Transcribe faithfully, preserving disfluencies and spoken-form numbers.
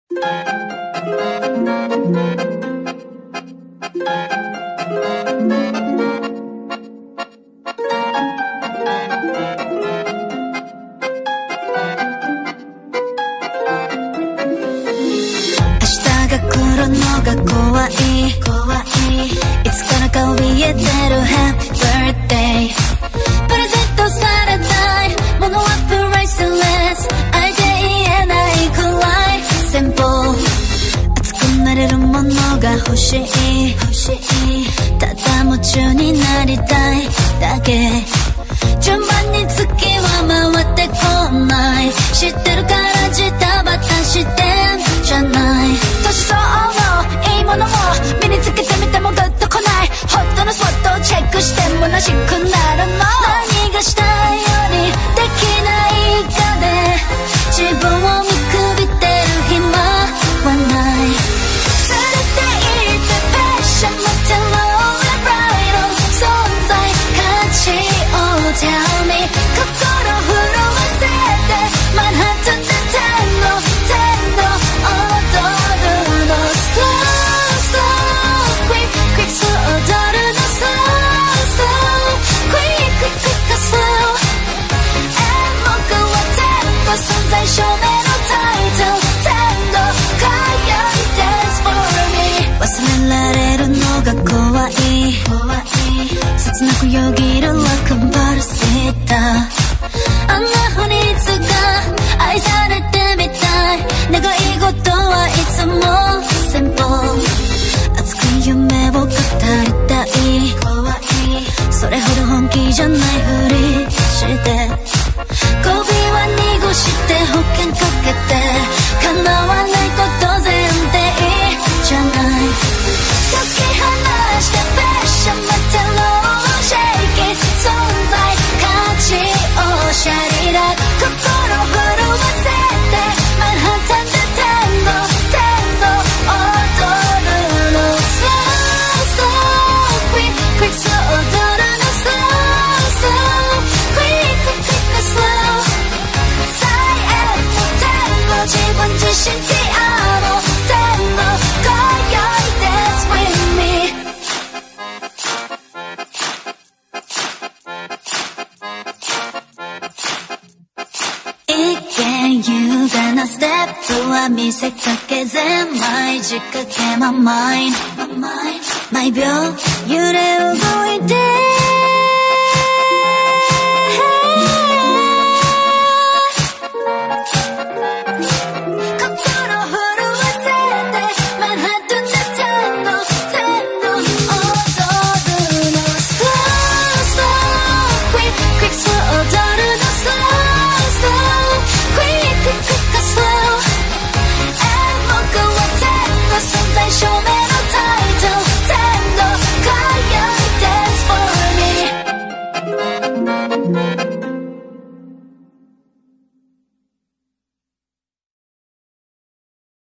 欲しい欲しいただ夢中になりたいだけ順番に月は回ってこない知ってるからジタバタしてんじゃない年相応いいものも身につけてみてもグッとこないホットなスポットをチェックして虚しくなるの何がしたいよりできないかで自分を見くびってる暇はないTell me 心震わせてマンハッタンで天の天の踊るの Slow slow quick quick slow 踊るの Slow slow quick quick quick slow 演目は天の存在証明のタイトル天の輝いて Dance for me 忘れられるのが怖い怖い切なくよぎるロックンバルセーターあんな風にいつか愛されてみたい願い事はいつも先方熱く夢を語りたい怖いそれほど本気じゃないふりしてゴビは濁して保険かけて叶わないこと前提じゃない解き放してプレッシャー待ってろ存在価値をシャリラ心震わせてマンハッタンで天の天の踊るの Slow slow quick quick slow 踊るの Slow slow quick quick quick slow 最悪の天の自分自身ティアの天の今宵 Dance with me優雅なステップは見せかけぜ毎時かけまマイン毎秒揺れ動いて